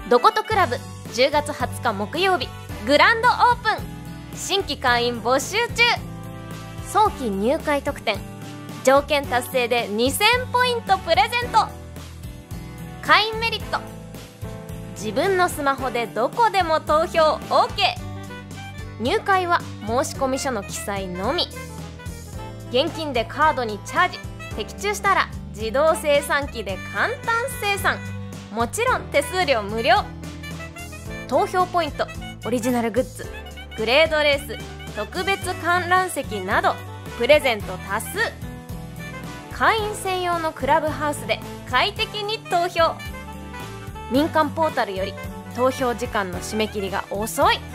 どことクラブ10月20日木曜日グランドオープン、新規会員募集中。早期入会特典、条件達成で2000ポイントプレゼント。会員メリット、自分のスマホでどこでも投票 OK。 入会は申込書の記載のみ。現金でカードにチャージ、的中したら自動精算機で簡単精算、もちろん手数料無料。投票ポイント、オリジナルグッズ、グレードレース、特別観覧席などプレゼント多数。会員専用のクラブハウスで快適に投票。民間ポータルより投票時間の締め切りが遅い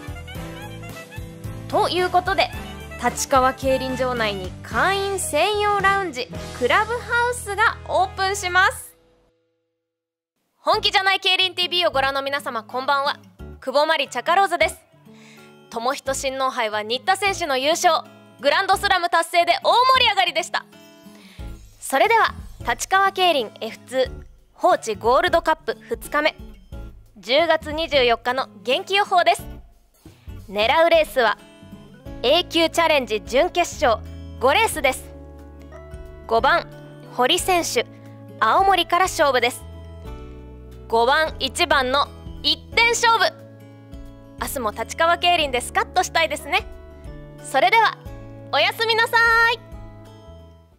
ということで、立川競輪場内に会員専用ラウンジクラブハウスがオープンします。本気じゃない競輪 TV をご覧の皆様、こんばんは。久保真理チャカローズです。友人親王杯は新田選手の優勝、グランドスラム達成で大盛り上がりでした。それでは立川競輪 F2 放置ゴールドカップ2日目、10月24日の元気予報です。狙うレースは A 級チャレンジ準決勝5レースです。5番堀選手、青森から勝負です。5番1番の1点勝負、明日も立川競輪でスカッとしたいですね。それではおやすみなさい。